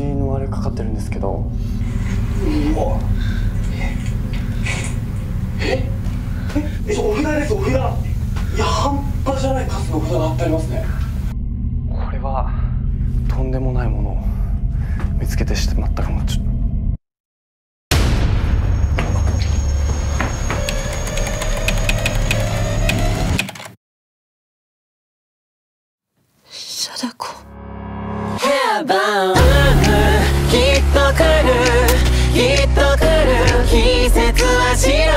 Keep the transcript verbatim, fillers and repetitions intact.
のあれかかってるんですけど。うわえええお札です、お札。いや、半端じゃない数の札が貼ってありますね。これはとんでもないものを見つけてしまったかも。ちょっと貞子。 ヘアバンきっと来るきっと来る季節は白